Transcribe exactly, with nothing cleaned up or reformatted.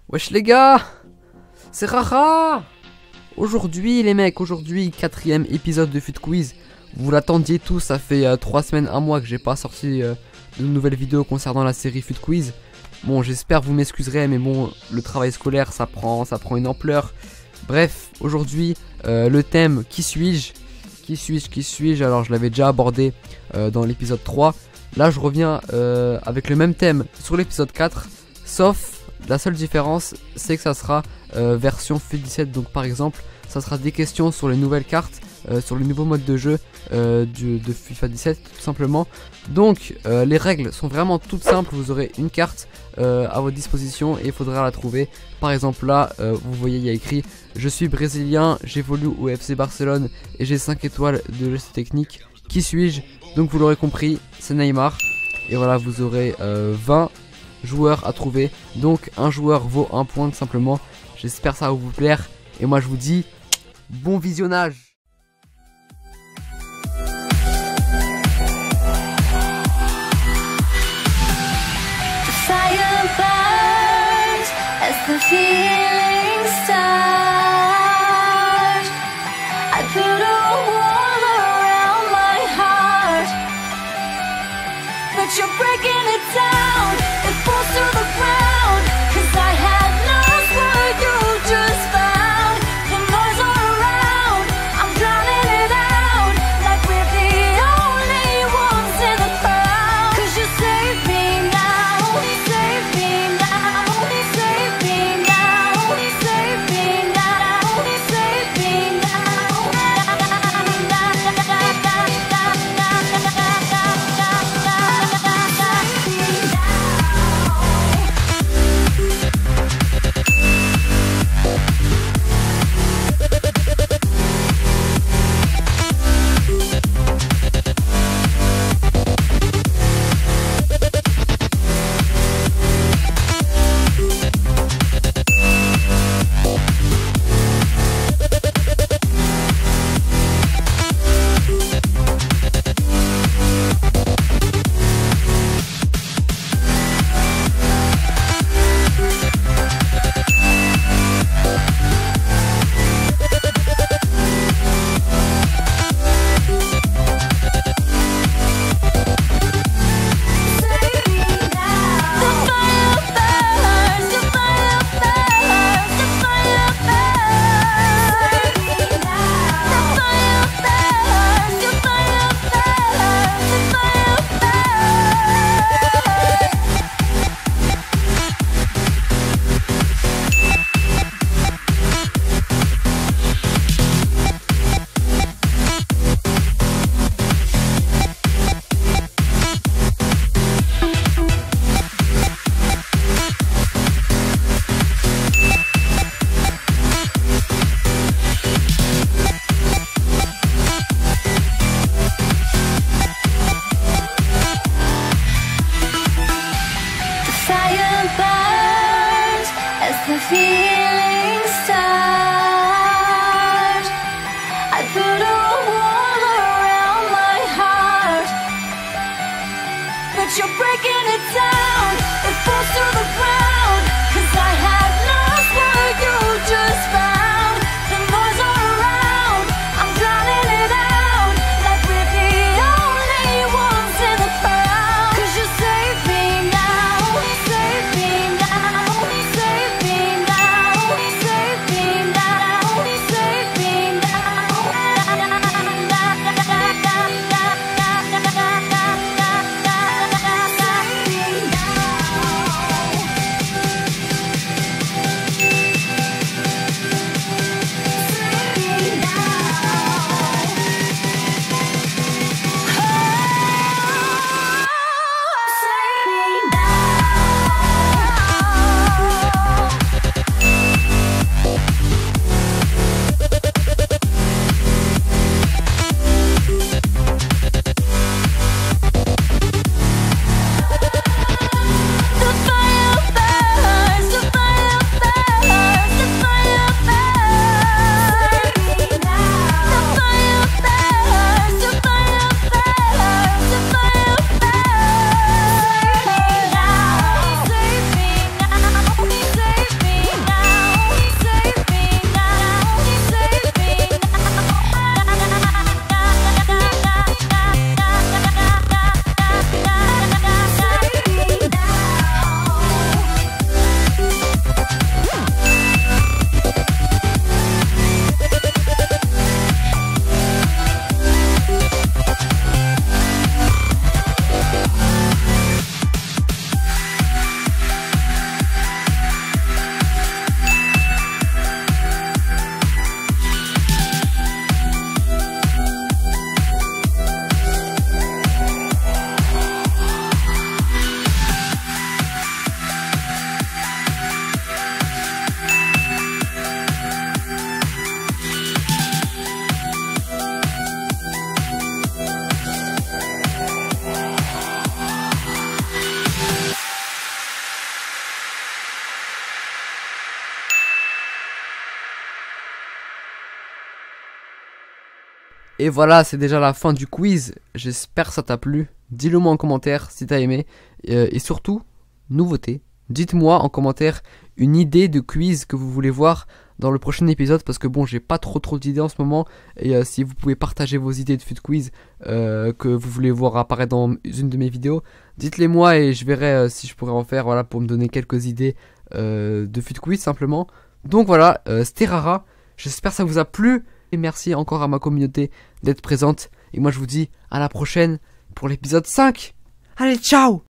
Wesh les gars, c'est Rara. Aujourd'hui les mecs, aujourd'hui quatrième épisode de Fut Quiz. Vous l'attendiez tous, ça fait euh, trois semaines, un mois que j'ai pas sorti euh, de nouvelles vidéos concernant la série Fut Quiz. Bon, j'espère vous m'excuserez, mais bon, le travail scolaire ça prend, ça prend une ampleur. Bref, aujourd'hui euh, le thème qui suis-je Qui suis-je Qui suis-je Alors je l'avais déjà abordé euh, dans l'épisode trois. Là je reviens euh, avec le même thème sur l'épisode quatre, sauf la seule différence c'est que ça sera euh, version Fut dix-sept. Donc par exemple ça sera des questions sur les nouvelles cartes, euh, sur le nouveau mode de jeu euh, du, de FIFA dix-sept tout simplement. Donc euh, les règles sont vraiment toutes simples. Vous aurez une carte euh, à votre disposition et il faudra la trouver. Par exemple là euh, vous voyez il y a écrit je suis brésilien, j'évolue au F C Barcelone et j'ai cinq étoiles de geste technique. Qui suis-je? Donc vous l'aurez compris, c'est Neymar. Et voilà, vous aurez euh, vingt joueurs à trouver. Donc un joueur vaut un point tout simplement. J'espère que ça va vous plaire. Et moi je vous dis bon visionnage. You're breaking it down, it falls to the ground. Cause I had lost what you just found. The noise all around, I'm drowning it out. Like we're the only ones in the crowd. Cause you save me now, save me now, save me now. Et voilà, c'est déjà la fin du quiz. J'espère que ça t'a plu. Dis-le moi en commentaire si t'as aimé. Euh, et surtout, nouveauté. Dites-moi en commentaire une idée de quiz que vous voulez voir dans le prochain épisode. Parce que bon, j'ai pas trop trop d'idées en ce moment. Et euh, si vous pouvez partager vos idées de fut quiz euh, que vous voulez voir apparaître dans une de mes vidéos, dites-les moi et je verrai euh, si je pourrais en faire, voilà, pour me donner quelques idées euh, de fut quiz simplement. Donc voilà, euh, c'était Rara. J'espère que ça vous a plu. Et merci encore à ma communauté d'être présente. Et moi je vous dis à la prochaine pour l'épisode cinq. Allez, ciao!